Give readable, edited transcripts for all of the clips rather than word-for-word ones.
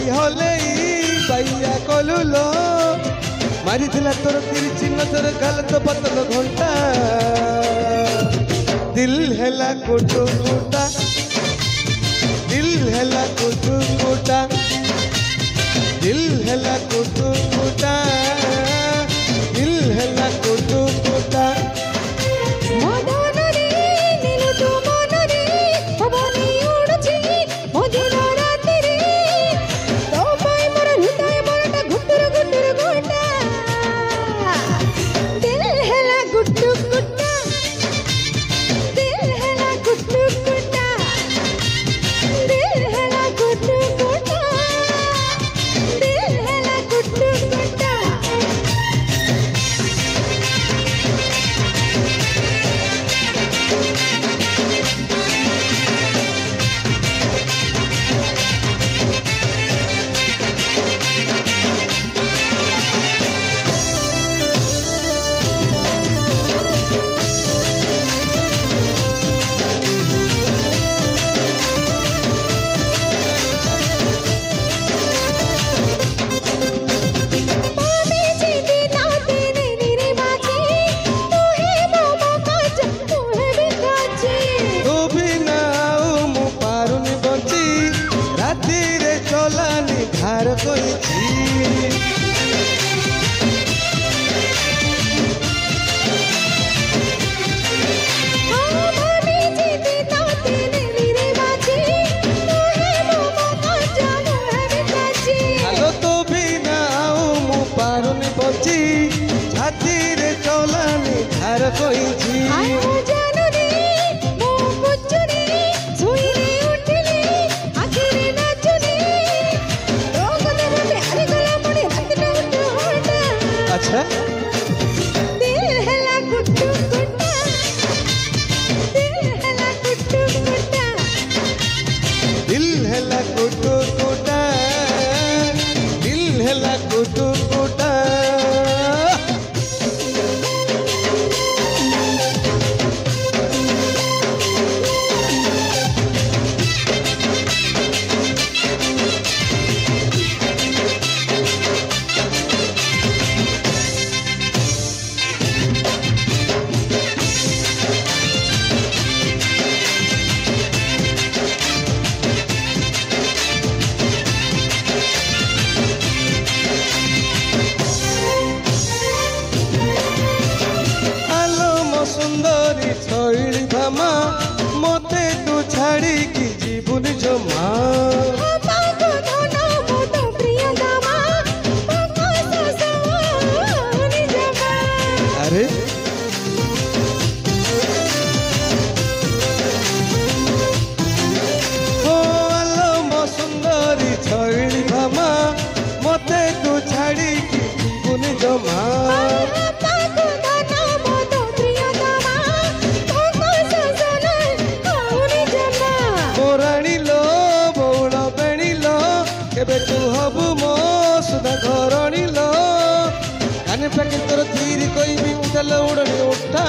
हले बाइया कलुलो मारी तोर तिरछी नजर गाल तो पतल घंटा दिल हेला कुटु कुटा दिल हेला कुटु कुटा दिल हेला कुटु कुटा दिल हेला कुटु कुटा छाती रे चौलानी धार कोई अच्छा दिल हेला गुट्टू गुट्टा दिल हेला गुट्टू गुट्टा दिल हेला गुट्टू गुट्टा दिल हेला गुट्टू गुट्टा सुंदरी छईली भामा मोते तू छाड़ी की जीवन जमा अरे हो आलो मो सुंदरी छईली भामा मोते तू छाड़ी की जीवन जमा तू हबु मो सुधा घरणी लो काने पाके तोर धीर कोई भी उठल उड़नी उठा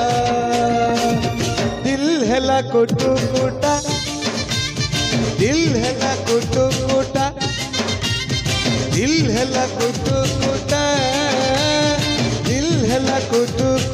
दिल हेला कुटु कुटा दिल हेला कुटु कुटा दिल हेला कुटु कुटा दिल हेला कुटु